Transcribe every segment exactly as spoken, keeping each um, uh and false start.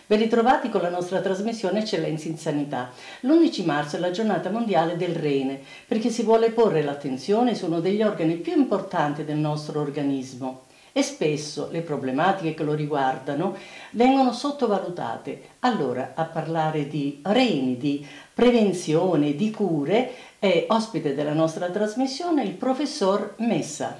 Ben ritrovati con la nostra trasmissione Eccellenze in Sanità. L'undici marzo è la giornata mondiale del rene, perché si vuole porre l'attenzione su uno degli organi più importanti del nostro organismo e spesso le problematiche che lo riguardano vengono sottovalutate. Allora, a parlare di reni, di prevenzione, di cure, è ospite della nostra trasmissione il professor Messa.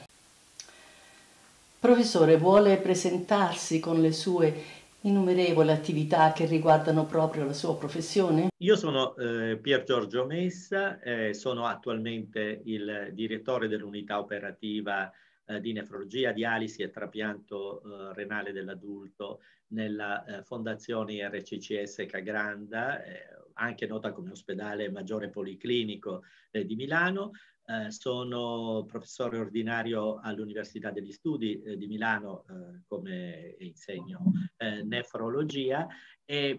Professore, vuole presentarsi con le sue innumerevoli attività che riguardano proprio la sua professione? Io sono eh, Pier Giorgio Messa, eh, sono attualmente il direttore dell'unità operativa eh, di nefrologia, dialisi e trapianto eh, renale dell'adulto nella eh, Fondazione R C C S Cagranda, eh, anche nota come ospedale maggiore policlinico eh, di Milano. Eh, sono professore ordinario all'Università degli Studi eh, di Milano, eh, come insegno eh, nefrologia, e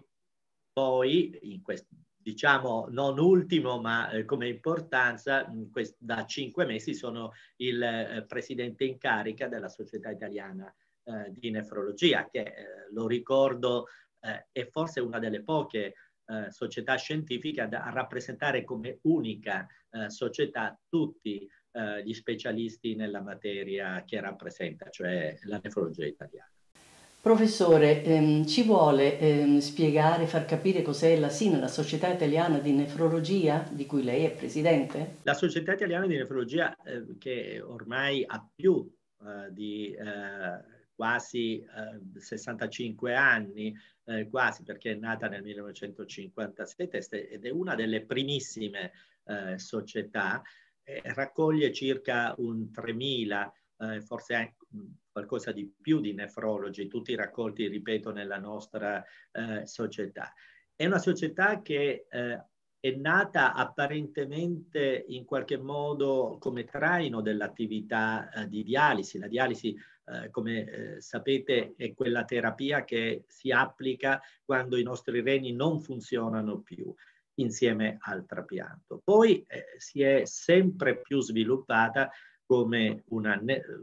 poi, in questo, diciamo non ultimo, ma eh, come importanza, quest- da cinque mesi sono il eh, presidente in carica della Società Italiana eh, di Nefrologia, che eh, lo ricordo eh, è forse una delle poche eh, società scientifiche a, a rappresentare come unica eh, società tutti eh, gli specialisti nella materia che rappresenta, cioè la nefrologia italiana. Professore, ehm, ci vuole ehm, spiegare, far capire cos'è la S I N, la Società Italiana di Nefrologia, di cui lei è presidente? La Società Italiana di Nefrologia, eh, che ormai ha più eh, di eh, quasi eh, sessantacinque anni, eh, quasi, perché è nata nel millenovecentocinquantasette ed è una delle primissime eh, società, eh, raccoglie circa un tremila, eh, forse anche qualcosa di più di nefrologi, tutti raccolti, ripeto, nella nostra eh, società. È una società che eh, è nata apparentemente in qualche modo come traino dell'attività eh, di dialisi. La dialisi, eh, come eh, sapete, è quella terapia che si applica quando i nostri reni non funzionano più insieme al trapianto. Poi eh, si è sempre più sviluppata come una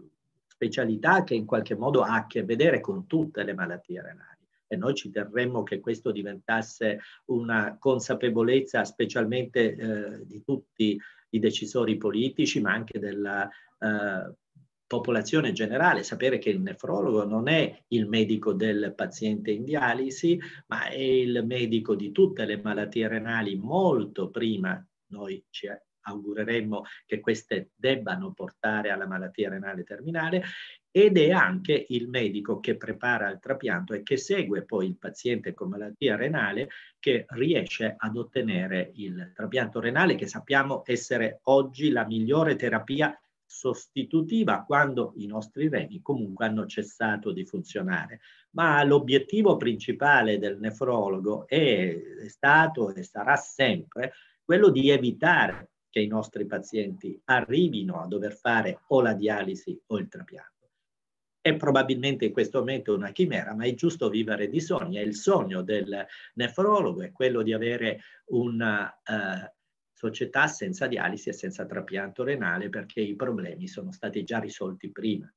specialità che in qualche modo ha a che vedere con tutte le malattie renali. E noi ci terremmo che questo diventasse una consapevolezza specialmente eh, di tutti i decisori politici, ma anche della eh, popolazione generale, sapere che il nefrologo non è il medico del paziente in dialisi, ma è il medico di tutte le malattie renali molto prima. Noi ci augureremmo che queste debbano portare alla malattia renale terminale, ed è anche il medico che prepara il trapianto e che segue poi il paziente con malattia renale, che riesce ad ottenere il trapianto renale, che sappiamo essere oggi la migliore terapia sostitutiva quando i nostri reni comunque hanno cessato di funzionare. Ma l'obiettivo principale del nefrologo è, è stato e sarà sempre quello di evitare che i nostri pazienti arrivino a dover fare o la dialisi o il trapianto. È probabilmente in questo momento una chimera, ma è giusto vivere di sogni. E il sogno del nefrologo è quello di avere una uh, società senza dialisi e senza trapianto renale, perché i problemi sono stati già risolti prima.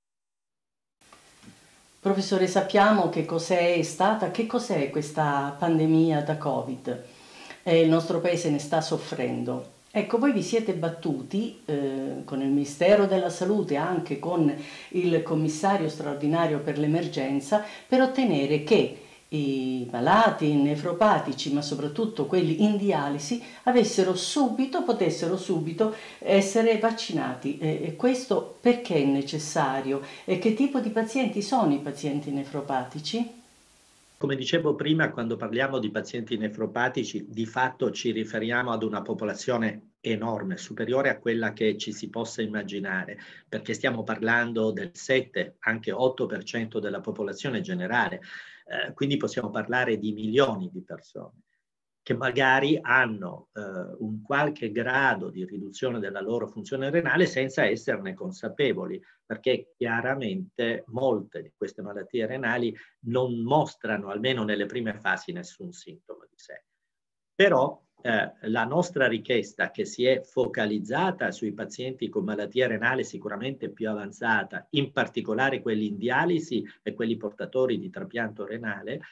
Professore, sappiamo che cos'è stata, che cos'è questa pandemia da Covid. Eh, il nostro paese ne sta soffrendo. Ecco, voi vi siete battuti eh, con il Ministero della Salute, anche con il commissario straordinario per l'emergenza, per ottenere che i malati nefropatici, ma soprattutto quelli in dialisi, avessero subito, potessero subito essere vaccinati. E questo perché è necessario? E che tipo di pazienti sono i pazienti nefropatici? Come dicevo prima, quando parliamo di pazienti nefropatici, di fatto ci riferiamo ad una popolazione enorme, superiore a quella che ci si possa immaginare, perché stiamo parlando del sette, anche otto per cento della popolazione generale, eh, quindi possiamo parlare di milioni di persone che magari hanno eh, un qualche grado di riduzione della loro funzione renale senza esserne consapevoli, perché chiaramente molte di queste malattie renali non mostrano, almeno nelle prime fasi, nessun sintomo di sé. Però eh, la nostra richiesta, che si è focalizzata sui pazienti con malattia renale sicuramente più avanzata, in particolare quelli in dialisi e quelli portatori di trapianto renale,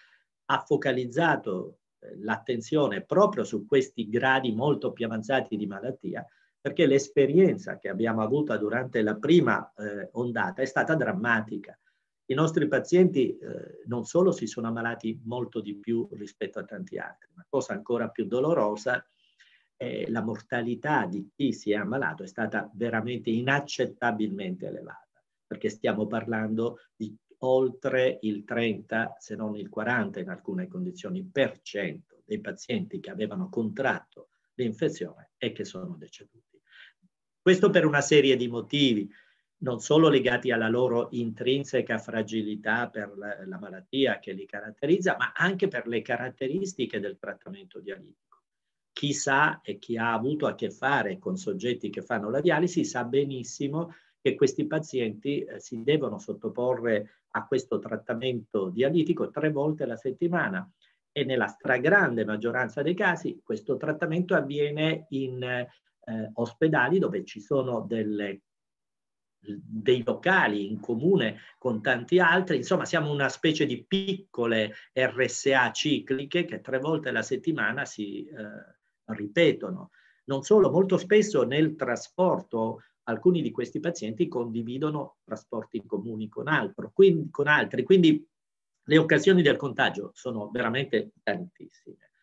ha focalizzato eh, l'attenzione proprio su questi gradi molto più avanzati di malattia, perché l'esperienza che abbiamo avuto durante la prima eh, ondata è stata drammatica. I nostri pazienti eh, non solo si sono ammalati molto di più rispetto a tanti altri, ma cosa ancora più dolorosa, eh, la mortalità di chi si è ammalato è stata veramente inaccettabilmente elevata, perché stiamo parlando di oltre il trenta, se non il quaranta in alcune condizioni, per cento dei pazienti che avevano contratto l'infezione e che sono deceduti. Questo per una serie di motivi, non solo legati alla loro intrinseca fragilità per la, la malattia che li caratterizza, ma anche per le caratteristiche del trattamento dialitico. Chi sa e chi ha avuto a che fare con soggetti che fanno la dialisi sa benissimo che questi pazienti eh, si devono sottoporre a questo trattamento dialitico tre volte alla settimana e nella stragrande maggioranza dei casi questo trattamento avviene in eh, ospedali dove ci sono delle dei locali in comune con tanti altri, insomma siamo una specie di piccole R S A cicliche che tre volte alla settimana si eh, ripetono. Non solo, molto spesso nel trasporto alcuni di questi pazienti condividono trasporti comuni con, altro, quindi, con altri, quindi le occasioni del contagio sono veramente tantissime.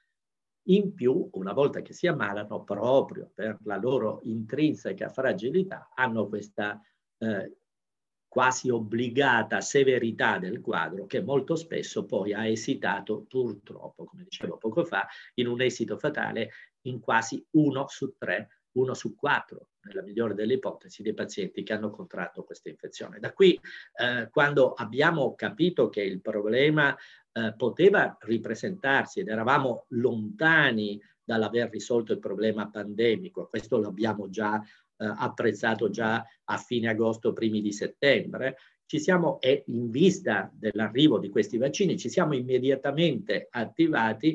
In più, una volta che si ammalano, proprio per la loro intrinseca fragilità, hanno questa Eh, quasi obbligata severità del quadro che molto spesso poi ha esitato purtroppo, come dicevo poco fa, in un esito fatale in quasi uno su tre, uno su quattro, nella migliore delle ipotesi, dei pazienti che hanno contratto questa infezione. Da qui, eh, quando abbiamo capito che il problema eh, poteva ripresentarsi ed eravamo lontani dall'aver risolto il problema pandemico, questo l'abbiamo già Eh, apprezzato già a fine agosto, primi di settembre, ci siamo, e in vista dell'arrivo di questi vaccini, ci siamo immediatamente attivati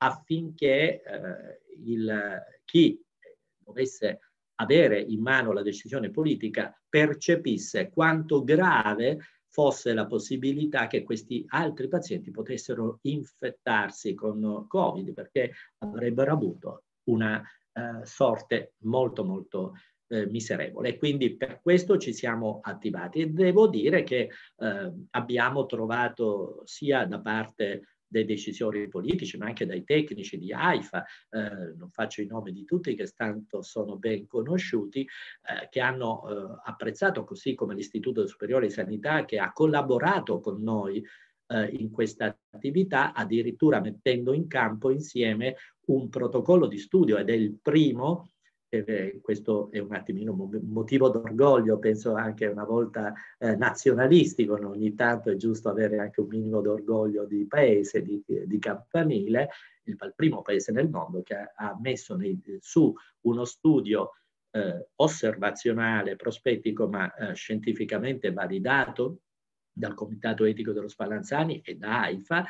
affinché eh, il, chi dovesse avere in mano la decisione politica percepisse quanto grave fosse la possibilità che questi altri pazienti potessero infettarsi con Covid, perché avrebbero avuto una eh, sorte molto molto Eh, miserevole. E quindi per questo ci siamo attivati e devo dire che eh, abbiamo trovato sia da parte dei decisori politici ma anche dai tecnici di AIFA, eh, non faccio i nomi di tutti che tanto sono ben conosciuti, eh, che hanno eh, apprezzato, così come l'Istituto Superiore di Sanità che ha collaborato con noi eh, in questa attività, addirittura mettendo in campo insieme un protocollo di studio ed è il primo. Eh, questo è un attimino un motivo d'orgoglio, penso anche una volta eh, nazionalistico, no? Ogni tanto è giusto avere anche un minimo d'orgoglio di paese, di, di campanile, il, il primo paese nel mondo che ha, ha messo nei, su uno studio eh, osservazionale, prospettico, ma eh, scientificamente validato dal Comitato Etico dello Spallanzani e da AIFA,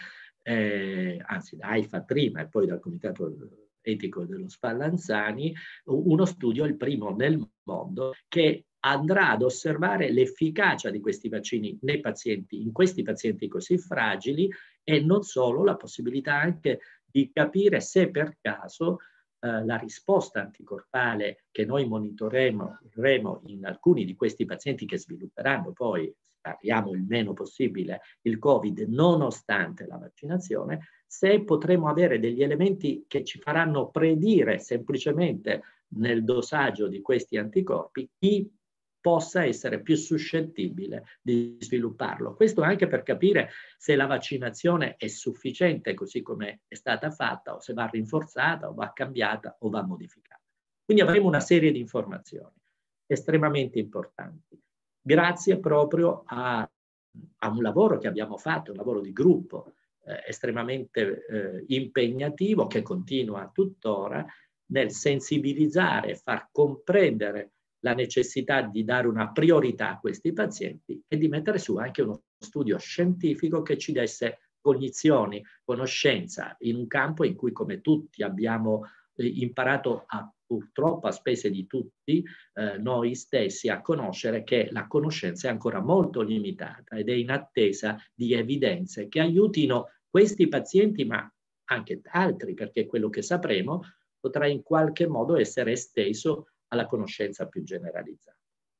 eh, anzi da AIFA prima e poi dal Comitato Etico dello Spallanzani, uno studio, il primo nel mondo, che andrà ad osservare l'efficacia di questi vaccini nei pazienti, in questi pazienti così fragili, e non solo, la possibilità anche di capire se per caso eh, la risposta anticorpale che noi monitoreremo in alcuni di questi pazienti che svilupperanno poi, speriamo il meno possibile, il Covid nonostante la vaccinazione, se potremo avere degli elementi che ci faranno predire semplicemente nel dosaggio di questi anticorpi chi possa essere più suscettibile di svilupparlo. Questo anche per capire se la vaccinazione è sufficiente così come è stata fatta o se va rinforzata o va cambiata o va modificata. Quindi avremo una serie di informazioni estremamente importanti. Grazie proprio a, a un lavoro che abbiamo fatto, un lavoro di gruppo, Eh, estremamente eh, impegnativo che continua tuttora nel sensibilizzare e far comprendere la necessità di dare una priorità a questi pazienti e di mettere su anche uno studio scientifico che ci desse cognizioni, conoscenza in un campo in cui, come tutti abbiamo eh, imparato a, purtroppo a spese di tutti eh, noi stessi, a conoscere che la conoscenza è ancora molto limitata ed è in attesa di evidenze che aiutino questi pazienti, ma anche altri, perché quello che sapremo potrà in qualche modo essere esteso alla conoscenza più generalizzata.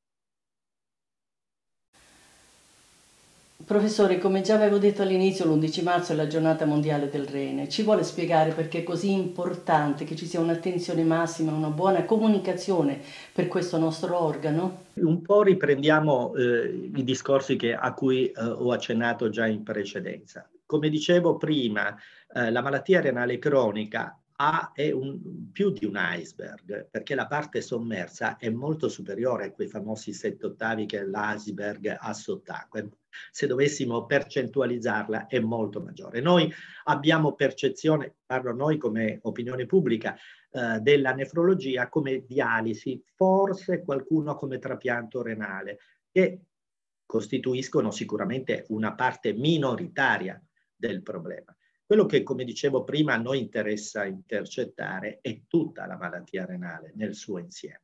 Professore, come già avevo detto all'inizio, l'undici marzo è la giornata mondiale del rene. Ci vuole spiegare perché è così importante che ci sia un'attenzione massima, una buona comunicazione per questo nostro organo? Un po' riprendiamo eh, i discorsi che, a cui eh, ho accennato già in precedenza. Come dicevo prima, eh, la malattia renale cronica ha, è un, più di un iceberg, perché la parte sommersa è molto superiore a quei famosi sette ottavi che l'iceberg ha sott'acqua. Se dovessimo percentualizzarla è molto maggiore. Noi abbiamo percezione, parlo noi come opinione pubblica, eh, della nefrologia come dialisi, forse qualcuno come trapianto renale, che costituiscono sicuramente una parte minoritaria del problema. Quello che, come dicevo prima, a noi interessa intercettare è tutta la malattia renale nel suo insieme.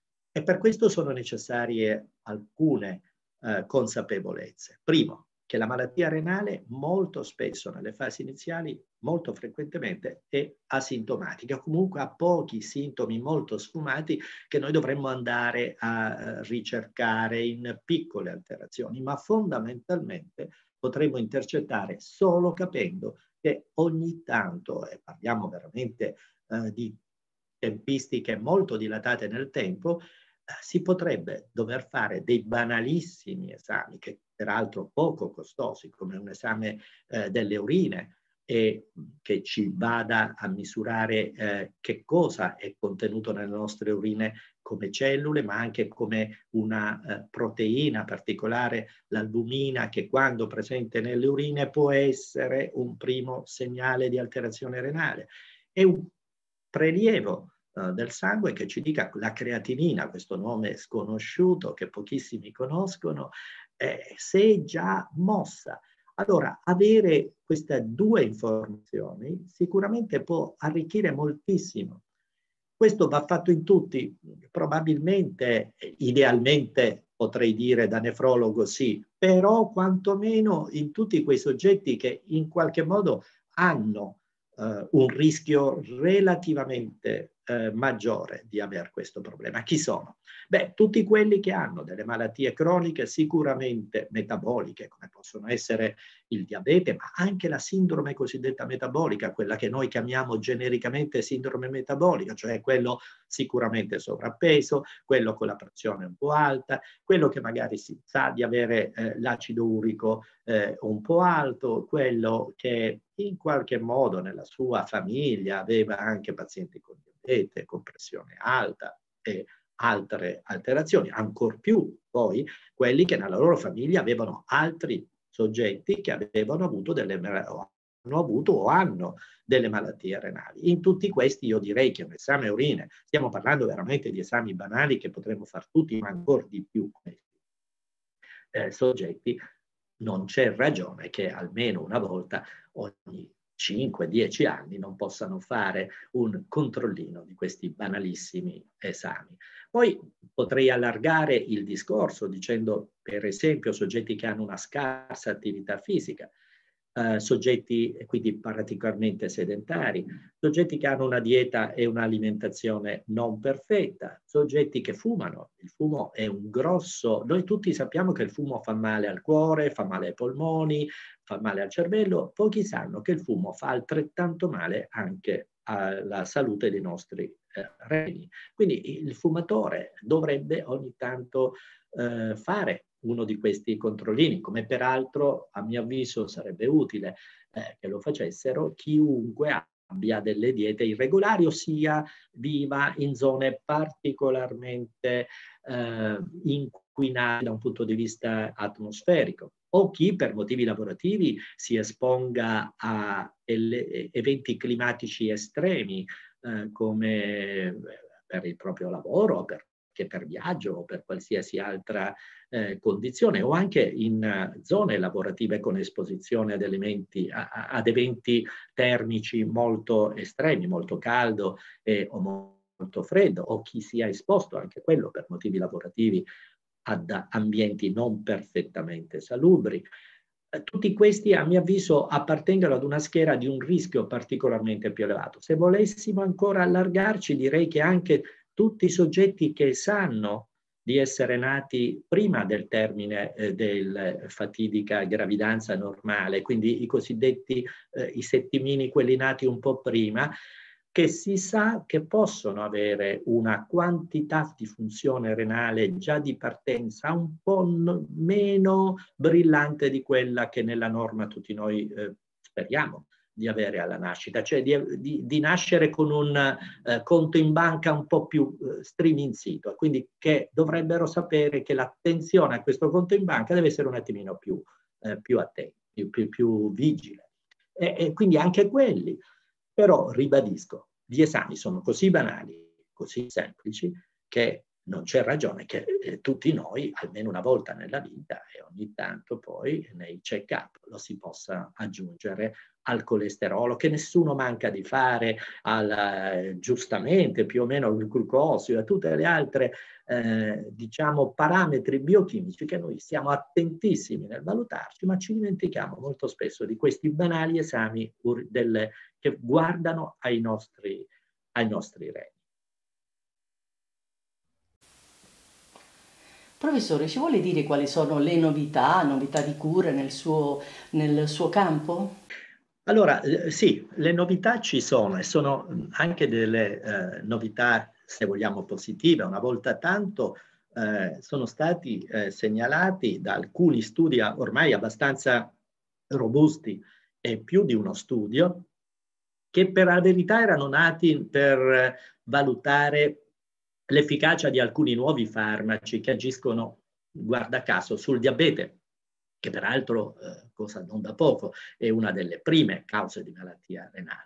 E per questo sono necessarie alcune eh, consapevolezze. Primo, che la malattia renale molto spesso nelle fasi iniziali, molto frequentemente, è asintomatica, comunque ha pochi sintomi molto sfumati che noi dovremmo andare a uh, ricercare in piccole alterazioni, ma fondamentalmente potremmo intercettare solo capendo che ogni tanto, e parliamo veramente uh, di tempistiche molto dilatate nel tempo, si potrebbe dover fare dei banalissimi esami, che peraltro poco costosi, come un esame eh, delle urine, e che ci vada a misurare eh, che cosa è contenuto nelle nostre urine come cellule, ma anche come una eh, proteina particolare, l'albumina, che quando presente nelle urine può essere un primo segnale di alterazione renale. È un prelievo del sangue che ci dica la creatinina, questo nome sconosciuto che pochissimi conoscono, eh, se è già mossa. Allora, avere queste due informazioni sicuramente può arricchire moltissimo. Questo va fatto in tutti, probabilmente, idealmente potrei dire da nefrologo sì, però quantomeno in tutti quei soggetti che in qualche modo hanno Uh, un rischio relativamente uh, maggiore di avere questo problema. Chi sono? Beh, tutti quelli che hanno delle malattie croniche sicuramente metaboliche, come possono essere il diabete, ma anche la sindrome cosiddetta metabolica, quella che noi chiamiamo genericamente sindrome metabolica, cioè quello sicuramente sovrappeso, quello con la pressione un po' alta, quello che magari si sa di avere eh, l'acido urico eh, un po' alto, quello che in qualche modo nella sua famiglia aveva anche pazienti con diabete, con pressione alta e altre alterazioni, ancor più poi quelli che nella loro famiglia avevano altri soggetti che avevano avuto delle hanno avuto o hanno delle malattie renali. In tutti questi io direi che un esame urine, stiamo parlando veramente di esami banali che potremmo far tutti, ma ancora di più questi eh, soggetti, non c'è ragione che almeno una volta ogni cinque dieci anni non possano fare un controllino di questi banalissimi esami. Poi potrei allargare il discorso dicendo, per esempio, soggetti che hanno una scarsa attività fisica, eh, soggetti quindi particolarmente sedentari, soggetti che hanno una dieta e un'alimentazione non perfetta, soggetti che fumano. Il fumo è un grosso... Noi tutti sappiamo che il fumo fa male al cuore, fa male ai polmoni, fa male al cervello. Pochi sanno che il fumo fa altrettanto male anche alla salute dei nostri eh, reni. Quindi il fumatore dovrebbe ogni tanto eh, fare uno di questi controllini, come peraltro a mio avviso sarebbe utile eh, che lo facessero chiunque abbia delle diete irregolari, ossia viva in zone particolarmente eh, inquinate da un punto di vista atmosferico, o chi per motivi lavorativi si esponga a eventi climatici estremi eh, come per il proprio lavoro, per che per viaggio o per qualsiasi altra eh, condizione, o anche in uh, zone lavorative con esposizione ad elementi, a, a, ad eventi termici molto estremi, molto caldo eh, o molto freddo, o chi sia esposto anche quello per motivi lavorativi ad ambienti non perfettamente salubri. tutti questi, a mio avviso, appartengono ad una schiera di un rischio particolarmente più elevato. Se volessimo ancora allargarci, direi che anche tutti i soggetti che sanno di essere nati prima del termine eh, della fatidica gravidanza normale, quindi i cosiddetti eh, i settimini, quelli nati un po' prima, che si sa che possono avere una quantità di funzione renale già di partenza un po' no, meno brillante di quella che nella norma tutti noi eh, speriamo di avere alla nascita, cioè di, di, di nascere con un eh, conto in banca un po' più eh, striminzito, quindi che dovrebbero sapere che l'attenzione a questo conto in banca deve essere un attimino più, eh, più attenta, più, più, più vigile. E, e quindi anche quelli. Però ribadisco, gli esami sono così banali, così semplici, che non c'è ragione che eh, tutti noi, almeno una volta nella vita e ogni tanto poi nei check-up, lo si possa aggiungere al colesterolo, che nessuno manca di fare, al, eh, giustamente più o meno al glucosio, a tutte le altre eh, diciamo parametri biochimici che noi siamo attentissimi nel valutarci, ma ci dimentichiamo molto spesso di questi banali esami delle, che guardano ai nostri, ai nostri reni. Professore, ci vuole dire quali sono le novità, novità di cura nel suo, nel suo campo? Allora, eh, sì, le novità ci sono e sono anche delle eh, novità, se vogliamo, positive. Una volta tanto eh, sono stati eh, segnalati da alcuni studi ormai abbastanza robusti e più di uno studio, che per la verità erano nati per valutare l'efficacia di alcuni nuovi farmaci che agiscono, guarda caso, sul diabete, che peraltro, eh, cosa non da poco, è una delle prime cause di malattia renale.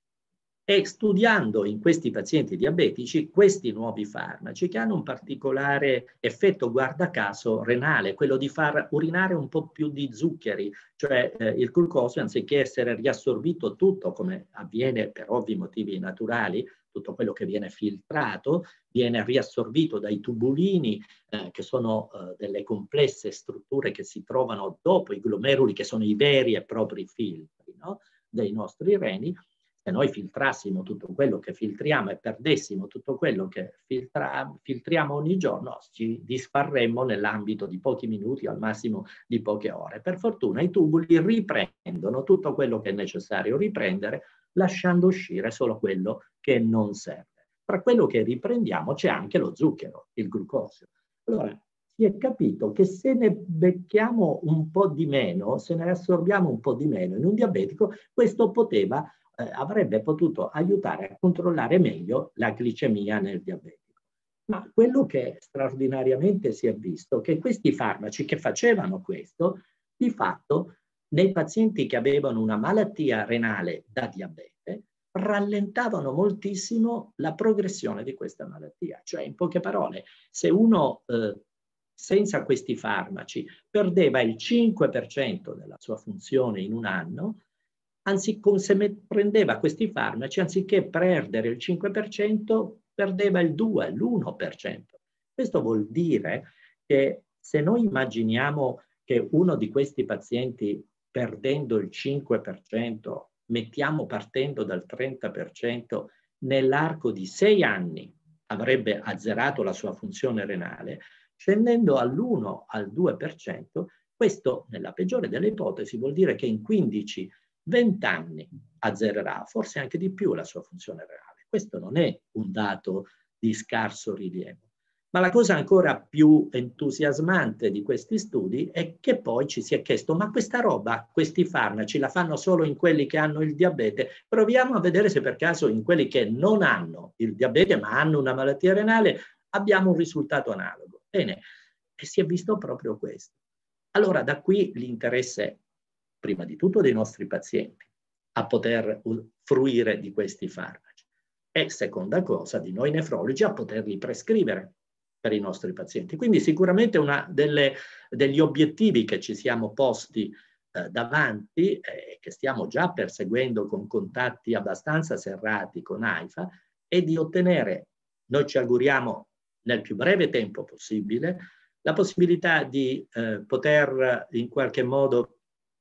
E studiando in questi pazienti diabetici questi nuovi farmaci che hanno un particolare effetto, guarda caso, renale, quello di far urinare un po' più di zuccheri, cioè eh, il glucosio, anziché essere riassorbito tutto, come avviene per ovvi motivi naturali, tutto quello che viene filtrato viene riassorbito dai tubulini, eh, che sono eh, delle complesse strutture che si trovano dopo i glomeruli, che sono i veri e propri filtri, no? Dei nostri reni. Se noi filtrassimo tutto quello che filtriamo e perdessimo tutto quello che filtra, filtriamo ogni giorno, ci disfarremmo nell'ambito di pochi minuti o al massimo di poche ore. Per fortuna i tubuli riprendono tutto quello che è necessario riprendere, lasciando uscire solo quello che non serve. Tra quello che riprendiamo c'è anche lo zucchero, il glucosio. Allora, si è capito che se ne becchiamo un po' di meno, se ne assorbiamo un po' di meno in un diabetico, questo poteva Eh, avrebbe potuto aiutare a controllare meglio la glicemia nel diabetico. Ma quello che straordinariamente si è visto è che questi farmaci che facevano questo, di fatto, nei pazienti che avevano una malattia renale da diabete, rallentavano moltissimo la progressione di questa malattia. Cioè, in poche parole, se uno eh, senza questi farmaci perdeva il cinque per cento della sua funzione in un anno, anzi, se prendeva questi farmaci, anziché perdere il cinque per cento, perdeva il due, l'uno per cento. Questo vuol dire che se noi immaginiamo che uno di questi pazienti, perdendo il cinque per cento, mettiamo partendo dal trenta per cento, nell'arco di sei anni avrebbe azzerato la sua funzione renale, scendendo all'uno al due per cento, questo, nella peggiore delle ipotesi, vuol dire che in quindici venti anni azzererà, forse anche di più, la sua funzione renale. Questo non è un dato di scarso rilievo. Ma la cosa ancora più entusiasmante di questi studi è che poi ci si è chiesto, ma questa roba, questi farmaci la fanno solo in quelli che hanno il diabete? Proviamo a vedere se per caso in quelli che non hanno il diabete ma hanno una malattia renale abbiamo un risultato analogo. Bene, e si è visto proprio questo. Allora da qui l'interesse prima di tutto dei nostri pazienti a poter fruire di questi farmaci e seconda cosa di noi nefrologi a poterli prescrivere per i nostri pazienti. Quindi sicuramente una delle, degli obiettivi che ci siamo posti eh, davanti e eh, che stiamo già perseguendo con contatti abbastanza serrati con AIFA è di ottenere, noi ci auguriamo nel più breve tempo possibile, la possibilità di eh, poter in qualche modo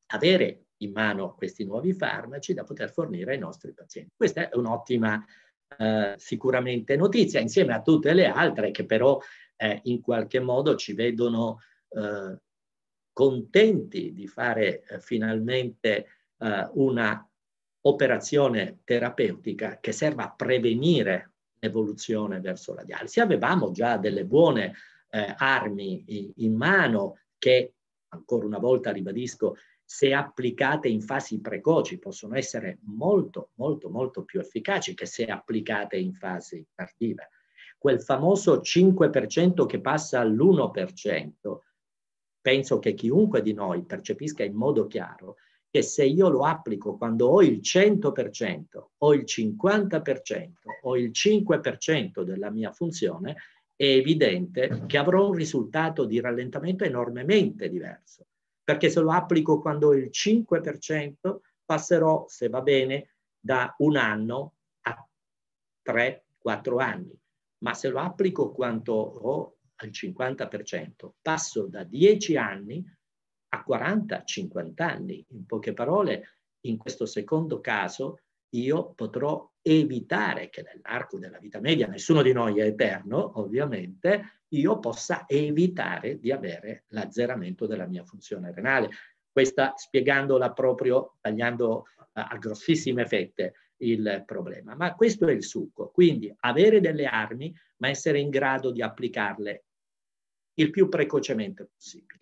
avere in mano questi nuovi farmaci da poter fornire ai nostri pazienti. Questa è un'ottima eh, sicuramente notizia, insieme a tutte le altre che però eh, in qualche modo ci vedono eh, contenti di fare eh, finalmente eh, una operazione terapeutica che serva a prevenire l'evoluzione verso la dialisi. Avevamo già delle buone eh, armi in, in mano che, ancora una volta ribadisco, se applicate in fasi precoci possono essere molto, molto, molto più efficaci che se applicate in fasi tardive. Quel famoso cinque per cento che passa all'uno per cento, penso che chiunque di noi percepisca in modo chiaro che se io lo applico quando ho il cento per cento o il cinquanta per cento o il cinque per cento della mia funzione, è evidente che avrò un risultato di rallentamento enormemente diverso. Perché se lo applico quando ho il cinque per cento, passerò, se va bene, da un anno a tre quattro anni. Ma se lo applico quando ho al cinquanta per cento, passo da dieci anni a quaranta cinquanta anni. In poche parole, in questo secondo caso, io potrò evitare che nell'arco della vita media, nessuno di noi è eterno, ovviamente, io possa evitare di avere l'azzeramento della mia funzione renale. Questa spiegandola proprio, tagliando a grossissime fette il problema. Ma questo è il succo. Quindi avere delle armi, ma essere in grado di applicarle il più precocemente possibile.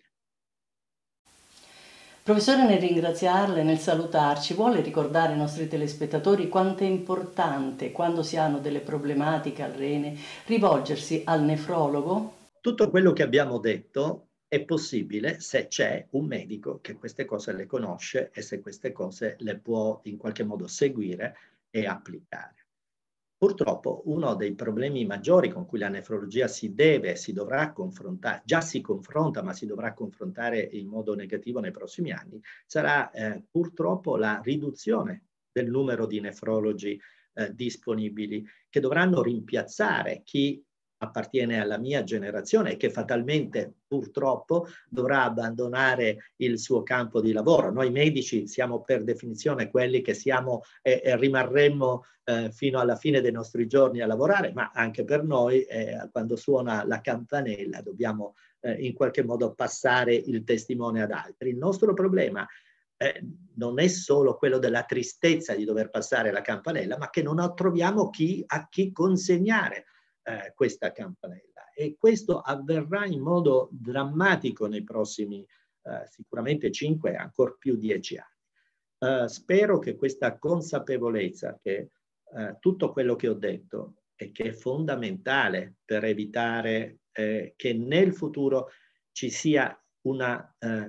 Professore, nel ringraziarle, nel salutarci, vuole ricordare ai nostri telespettatori quanto è importante, quando si hanno delle problematiche al rene, rivolgersi al nefrologo? Tutto quello che abbiamo detto è possibile se c'è un medico che queste cose le conosce e se queste cose le può in qualche modo seguire e applicare. Purtroppo uno dei problemi maggiori con cui la nefrologia si deve, si dovrà confrontare, già si confronta ma si dovrà confrontare in modo negativo nei prossimi anni, sarà eh, purtroppo la riduzione del numero di nefrologi eh, disponibili che dovranno rimpiazzare chi appartiene alla mia generazione e che fatalmente purtroppo dovrà abbandonare il suo campo di lavoro. Noi medici siamo per definizione quelli che siamo e, e rimarremmo eh, fino alla fine dei nostri giorni a lavorare, ma anche per noi eh, quando suona la campanella dobbiamo eh, in qualche modo passare il testimone ad altri. Il nostro problema eh, non è solo quello della tristezza di dover passare la campanella, ma che non troviamo chi, a chi consegnare Eh, questa campanella, e questo avverrà in modo drammatico nei prossimi eh, sicuramente cinque, ancora più dieci anni. Eh, spero che questa consapevolezza che eh, tutto quello che ho detto e che è fondamentale per evitare eh, che nel futuro ci sia una, eh,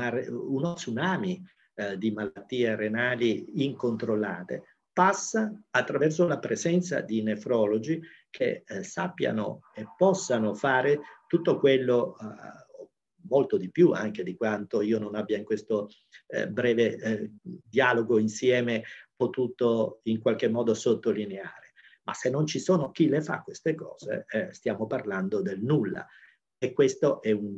uno tsunami eh, di malattie renali incontrollate, passa attraverso la presenza di nefrologi che eh, sappiano e possano fare tutto quello, eh, molto di più anche di quanto io non abbia in questo eh, breve eh, dialogo insieme potuto in qualche modo sottolineare. Ma se non ci sono chi le fa queste cose, eh, stiamo parlando del nulla. E questo è un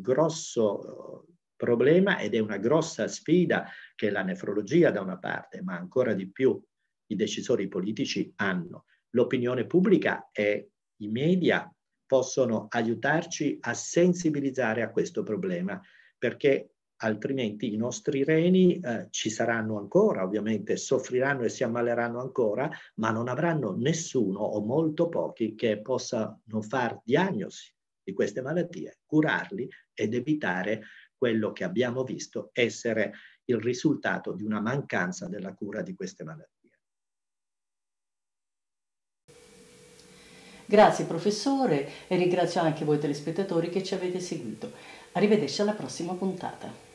grosso problema ed è una grossa sfida che la nefrologia da una parte, ma ancora di più i decisori politici hanno. L'opinione pubblica e i media possono aiutarci a sensibilizzare a questo problema, perché altrimenti i nostri reni eh, ci saranno ancora, ovviamente soffriranno e si ammaleranno ancora, ma non avranno nessuno o molto pochi che possano far diagnosi di queste malattie, curarli ed evitare quello che abbiamo visto essere il risultato di una mancanza della cura di queste malattie. Grazie professore e ringrazio anche voi telespettatori che ci avete seguito. Arrivederci alla prossima puntata.